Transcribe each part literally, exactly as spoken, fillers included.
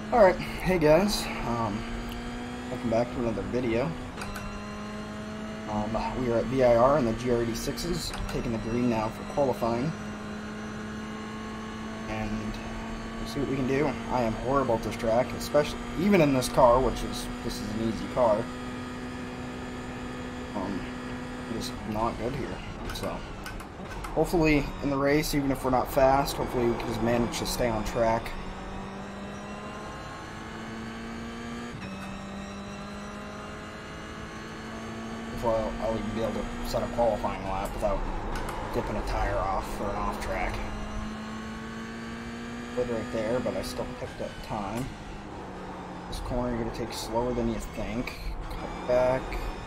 Alright, hey guys, um, welcome back to another video. Um, we are at V I R in the G R eighty-sixes, taking the green now for qualifying. And we'll see what we can do. I am horrible at this track, especially, even in this car, which is, this is an easy car. Um, I'm just not good here, so. Hopefully, in the race, even if we're not fast, hopefully we can just manage to stay on track. Well, I'll even be able to set a qualifying lap without dipping a tire off for an off track. Good right there, but I still picked up time. This corner you're going to take slower than you think. Cut back.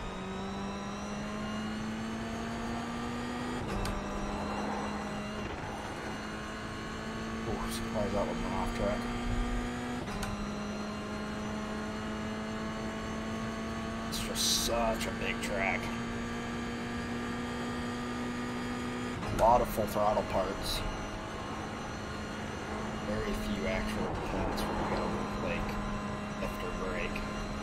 Oh, surprised that wasn't an off track. It's just such a big track. A lot of full throttle parts. Very few actual points where we go like lift or brake.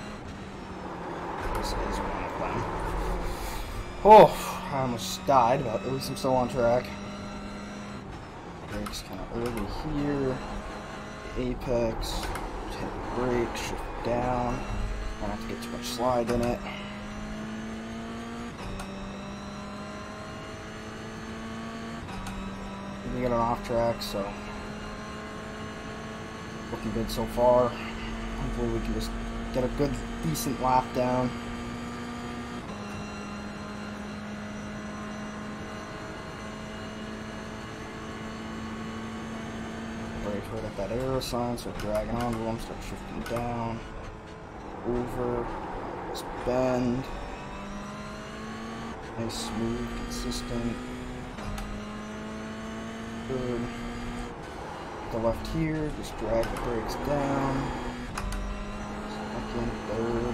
This is one of them. Oh, I almost died, but at least I'm still on track. Brakes kind of early here. Apex. Hit brake, shift down. Don't have to get too much slide in it. We got an off track, so looking good so far. Hopefully we can just get a good, decent lap down. Brake right at that arrow sign, so dragging onto them, start shifting down. Over, just bend, nice, smooth, consistent, good. The left here, just drag the brakes down, second, third,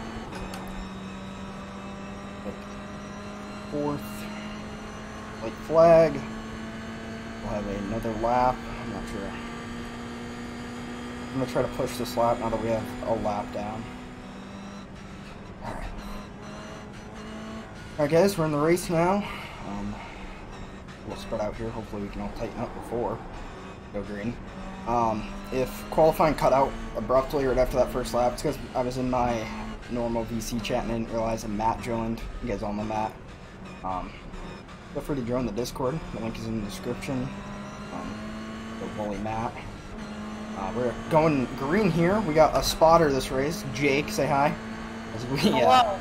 fourth, white flag, we'll have another lap, I'm not sure. I'm going to try to push this lap now that we have a lap down. Alright. Alright guys, we're in the race now. Um, we'll spread out here. Hopefully we can all tighten up before we go green. Um, if qualifying cut out abruptly right after that first lap, it's because I was in my normal V C chat and I didn't realize a Matt joined. You guys all know Matt. Um, feel free to join the Discord. The link is in the description. Um, the bully Matt. Uh, we're going green here. We got a spotter this race. Jake, say hi. As we uh,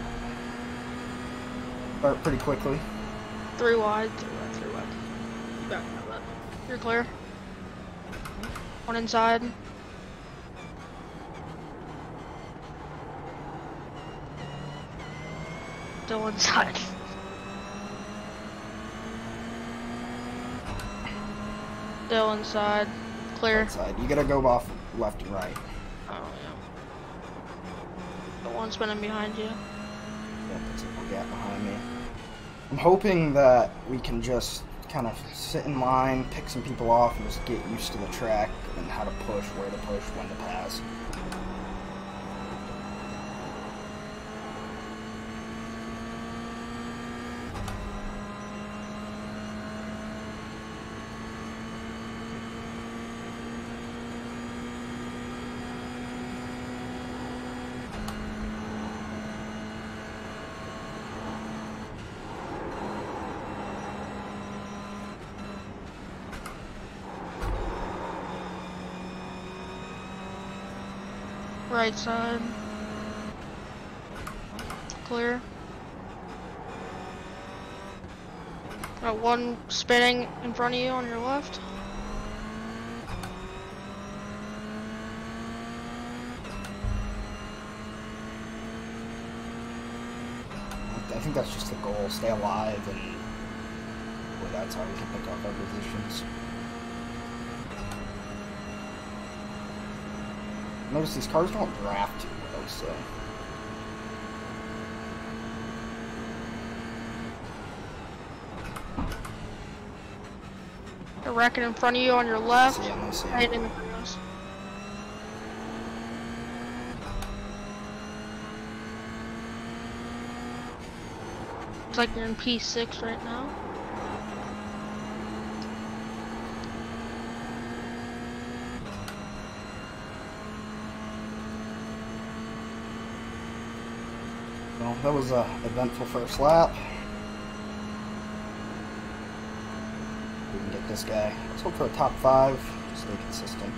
start pretty quickly. Three wide, three wide, three wide. You back up that. You're clear. One inside. Still inside. Still inside. Clear. Outside. You gotta go off left and right. Oh, yeah. The one spinning behind you. Yeah, that's a little gap behind me. I'm hoping that we can just kind of sit in line, pick some people off, and just get used to the track and how to push, where to push, when to pass. Right side. Clear. Got one spinning in front of you on your left. I think that's just the goal, stay alive, and well, that's how we can pick up our positions. Notice these cars don't draft too well, so A wreck in front of you on your left. See him, I see him. Right in the cross. Looks like you're in P six right now. Well, that was a eventful first lap. We can get this guy. Let's hope for a top five. Just stay consistent.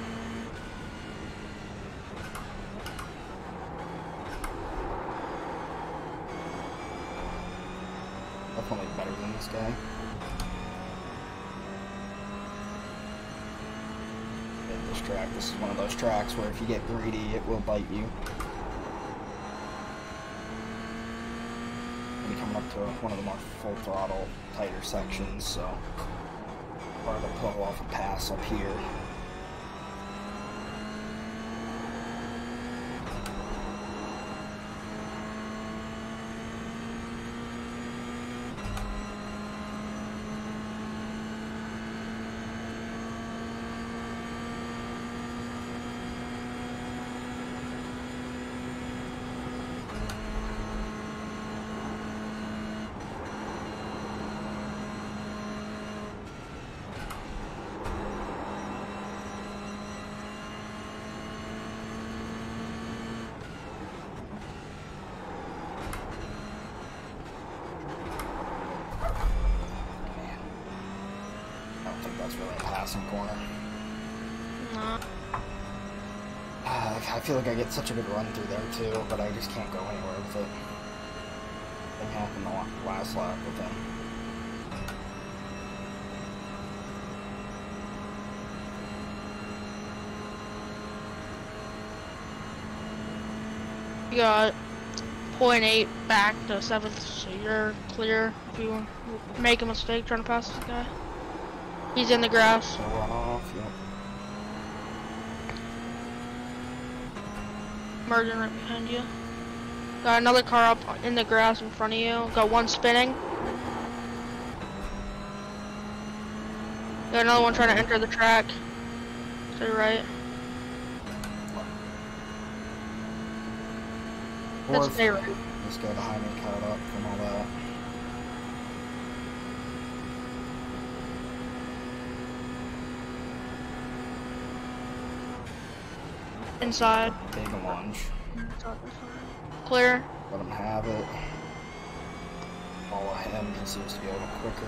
Definitely better than this guy. Yeah, this track, this is one of those tracks where if you get greedy, it will bite you. Maybe coming up to one of the more full throttle, tighter sections, so part of the pull off a pass up here. That's really a passing corner. Nah. Uh, I feel like I get such a good run through there too, but I just can't go anywhere with it. Thing happened the last lap with him. You got point eight back to seventh, so you're clear if you make a mistake trying to pass this guy. He's in the grass. So run off, yep. Merging right behind you. Got another car up in the grass in front of you. Got one spinning. Got another one trying to enter the track. To your right. That's stay right. This guy behind me caught up from all that. Inside. Big lunge. Clear. Let him have it. Follow him, he seems to be a little quicker.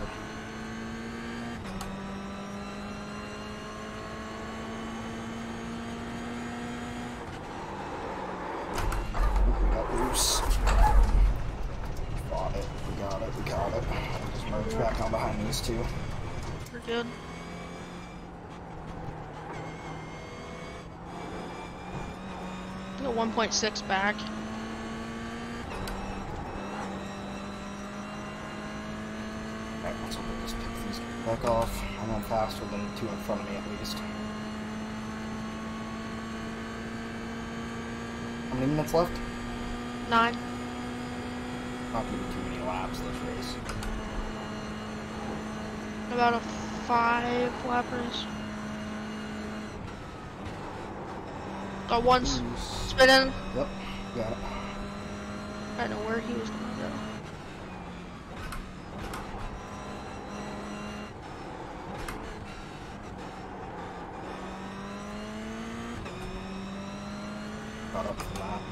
We got loose. Fought it. We got it. We got it. Just merge back on behind these two. We're good. one point six back. Alright, let's hope we just pick these back off. I'm on faster than two in front of me at least. How many minutes left? Nine. Not gonna be too many laps this race. About a five lappers. Got one spinning. Yep, got it. I don't know where he was gonna go. Got up from that.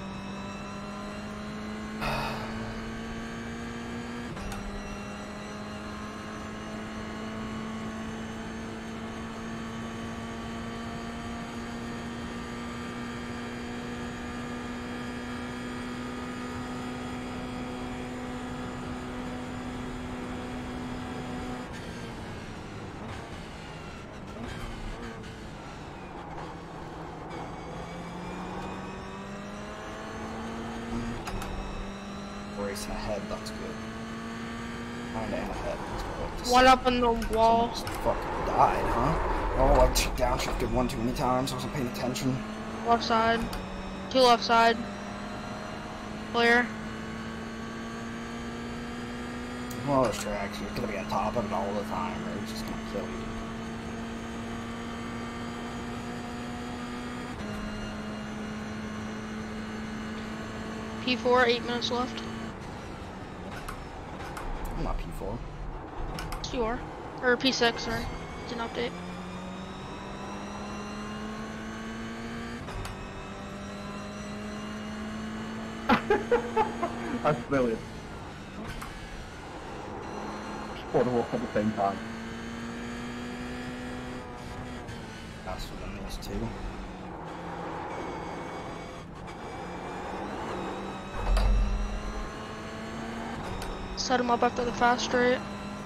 Racing ahead, that's good. Kinda and ahead. That's One up on the wall. Just fucking died, huh? Oh, I downshifted one too many times. I wasn't paying attention. Left side. Two left side. Clear. One of those tracks, you're gonna be on top of it all the time, or it's just gonna kill you. P four, eight minutes left. I'm not P four. You are. Or P six, sorry. It's an update. That's brilliant. Spot them off at the same time. Faster than these two. Set him up after the fast straight.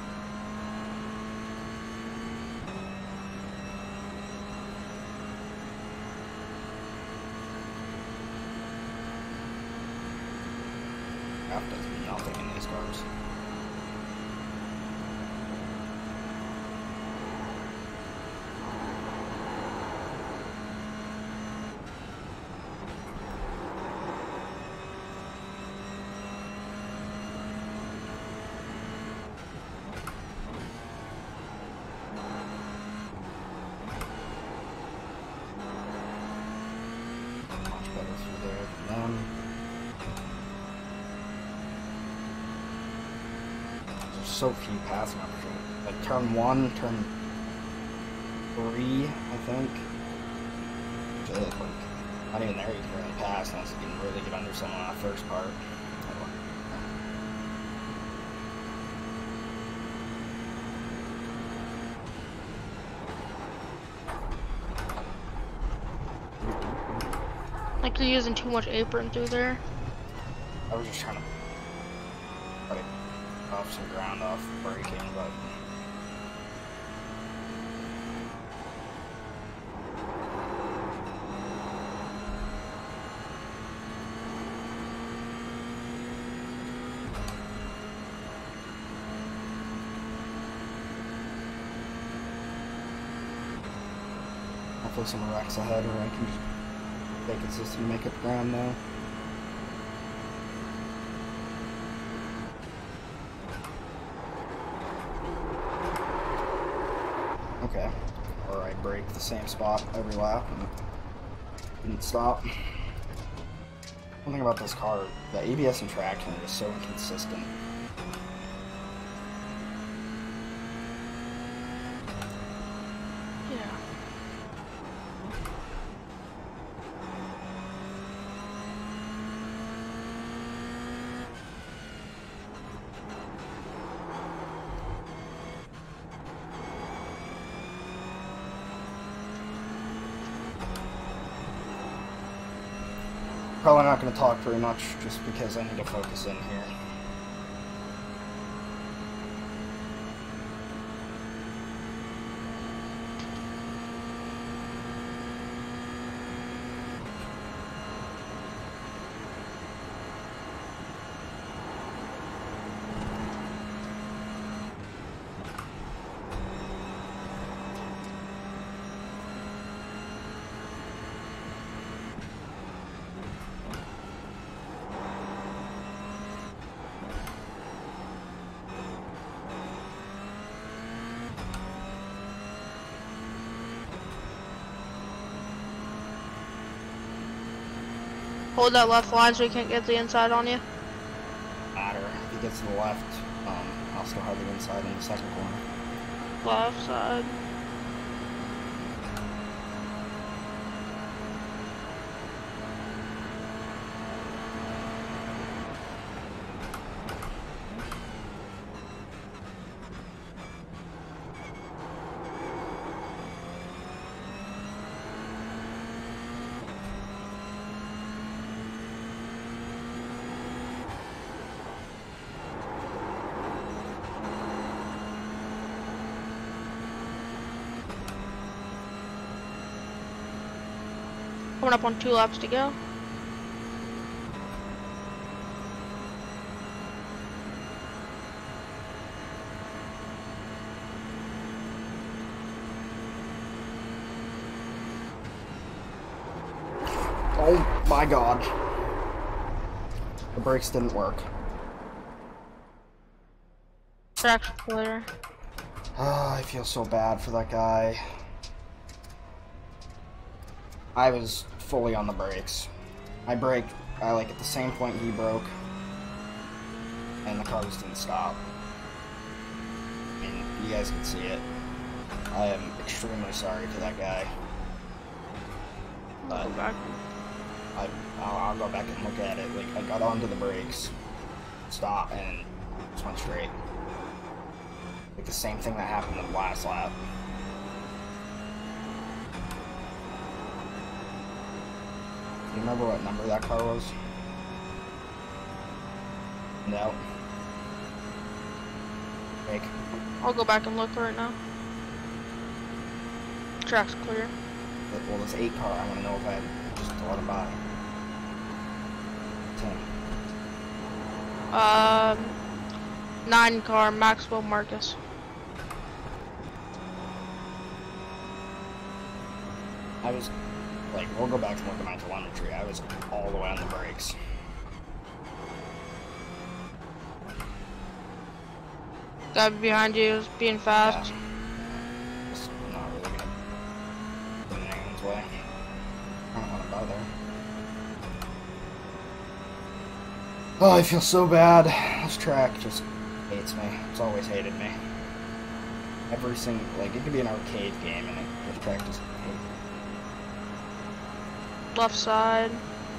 That does nothing in these cars. Much better through there than them. There's so few passing opportunities. Like turn one, turn three, I think. Just like, not even there you can really pass unless you can really get under someone on that first part. Like you're using too much apron through there. I was just trying to try to off some ground off braking, but hopefully some wrecks ahead where I can just stay consistent and make up ground now. Okay, or I brake the same spot every lap and didn't stop. One thing about this car, the A B S and traction are just so inconsistent. Yeah. Probably not going to talk very much just because I need to focus in here. Hold that left line so he can't get the inside on you. Matter. If he gets to the left, um, I'll still have the inside in the second corner. Left side. Coming up on two laps to go. Oh my god. The brakes didn't work. Traction clear. Oh, I feel so bad for that guy. I was fully on the brakes. I braked, I like at the same point he broke, and the car just didn't stop. you guys can see it. I am extremely sorry to that guy. But Go back. I, I'll, I'll go back and look at it. Like, I got onto the brakes, stopped, and just went straight. Like the same thing that happened in the last lap. Do you remember what number that car was? No. Fake. I'll go back and look right now. Track's clear. Well, this eight car, I want to know if I had just to let him by. ten. Um, nine car, Maxwell Marcus. I was, like, we'll go back and look at my telemetry. I was all the way on the brakes. Guy behind you is being fast. Yeah. Just not really gonna put it in anyone's way. I don't want to bother. Oh, I feel so bad. This track just hates me. It's always hated me. Every single, like, it could be an arcade game and it, this track just hates me. Left side.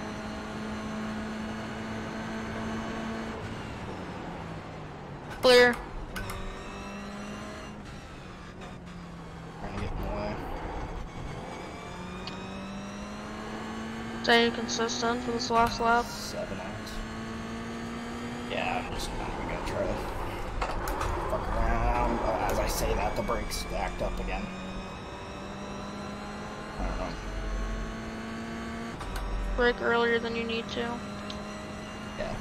Clear. Trying to get in the way. Stay consistent for this last lap. seven X. Yeah, I'm just not even gonna try to fuck around. Uh, as I say that, the brakes act up again. I don't know. Brake earlier than you need to. Yeah.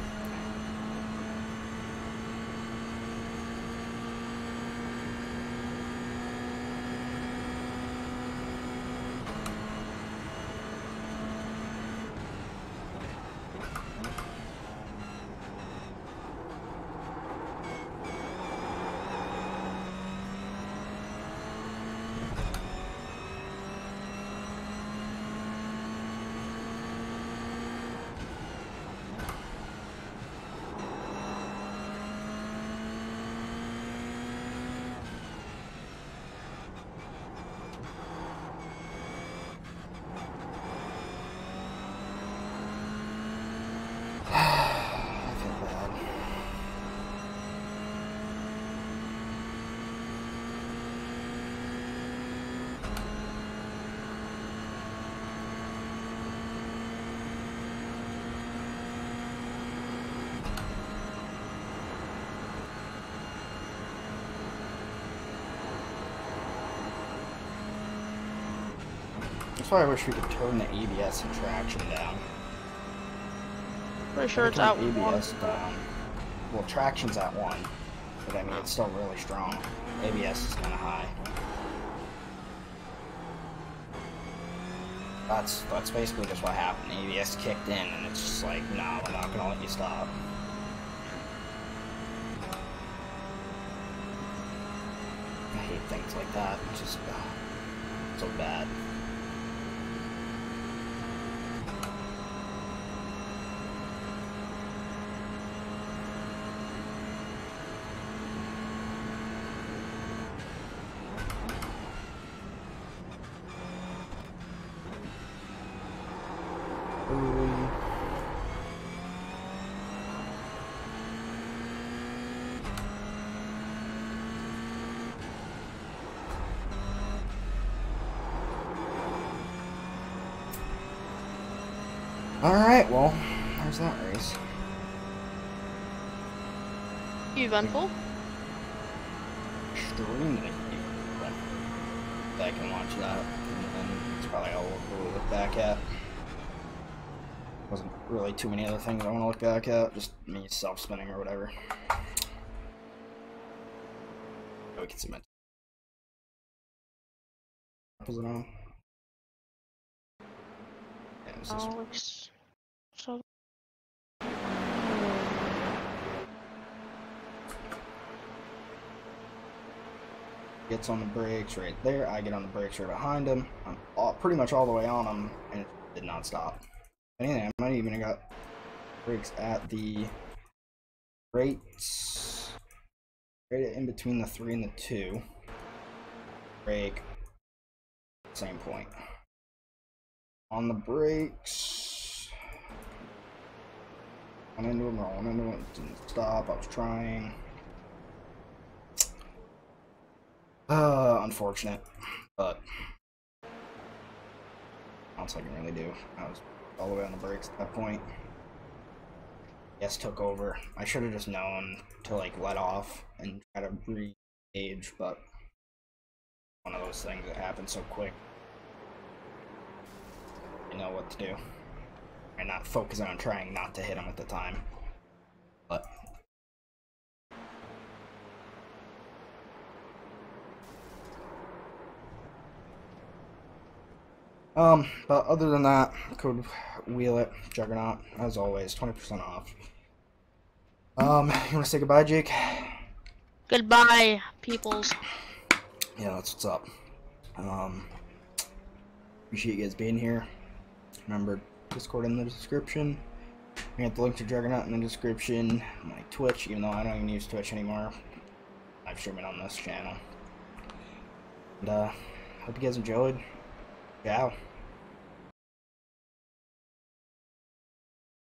I feel bad. That's why I wish we could turn the A B S and traction down. Pretty sure it's Turn out A B one. S down. Well, traction's at one, but I mean it's still really strong. A B S is kind of high. That's that's basically just what happened. A B S kicked in, and it's just like, nah, we're not gonna let you stop. I hate things like that. It's just uh, so bad. Ooh. Alright, well, there's that race. Eventful. Extremely eventful. I can watch that, and then it's probably all we'll look back at. Wasn't really too many other things I want to look back at, just me self-spinning or whatever. We can submit. Was it on? Yeah, it was this one. Alex. So Gets on the brakes right there. I get on the brakes right behind him. I'm all, pretty much all the way on him, and it did not stop. Anything, I might even have got brakes at the brakes. Right in between the three and the two. Brake. Same point. On the brakes. Went into him, went into him, didn't stop. I was trying. Uh, unfortunate, but not else I can really do. I was all the way on the brakes at that point. Yes, took over. I should have just known to like let off and try to re-gauge, but one of those things that happens so quick. I know what to do. And not focus on trying not to hit him at the time. But Um, but other than that, could wheel it, Juggernaut, as always, twenty percent off. Um, you want to say goodbye, Jake? Goodbye, peoples. Yeah, that's what's up. Um, appreciate you guys being here. Remember, Discord in the description. I got the link to Juggernaut in the description. My Twitch, even though I don't even use Twitch anymore. I'm streaming on this channel. And, uh, hope you guys enjoyed. Ciao.